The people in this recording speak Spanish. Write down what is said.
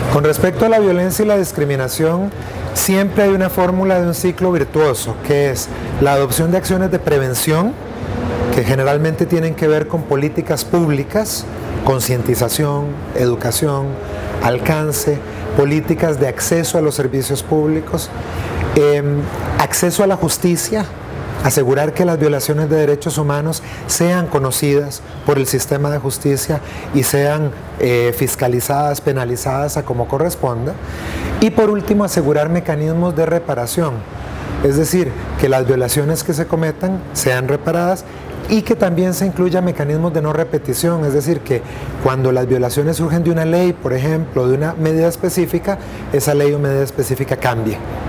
Con respecto a la violencia y la discriminación, siempre hay una fórmula de un ciclo virtuoso, que es la adopción de acciones de prevención, que generalmente tienen que ver con políticas públicas, concientización, educación, alcance, políticas de acceso a los servicios públicos, acceso a la justicia, asegurar que las violaciones de derechos humanos sean conocidas por el sistema de justicia y sean fiscalizadas, penalizadas a como corresponda. Y por último, asegurar mecanismos de reparación, es decir, que las violaciones que se cometan sean reparadas y que también se incluya mecanismos de no repetición, es decir, que cuando las violaciones surgen de una ley, por ejemplo, de una medida específica, esa ley o medida específica cambie.